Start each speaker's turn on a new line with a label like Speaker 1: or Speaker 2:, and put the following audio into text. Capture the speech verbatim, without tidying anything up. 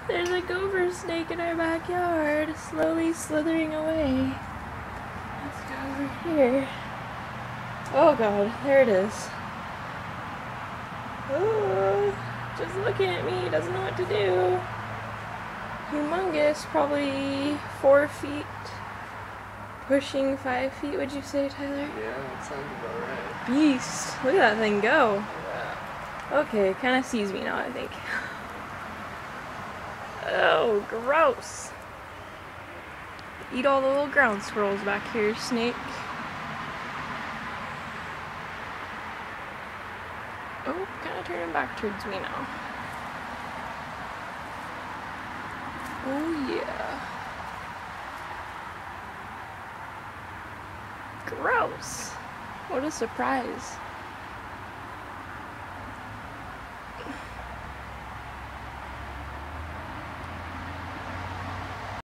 Speaker 1: There's a gopher snake in our backyard, slowly slithering away. Let's go over here. Oh god, there it is. Oh, just looking at me, doesn't know what to do. Humongous, probably four feet, pushing five feet, would you say, Tyler?
Speaker 2: Yeah, that sounds about right.
Speaker 1: Beast. Look at that thing go.
Speaker 2: Yeah.
Speaker 1: Okay, kind of sees me now, I think. Oh, gross. Eat all the little ground squirrels back here, snake. Oh, kind of turning back towards me now. Oh, yeah. Gross. What a surprise.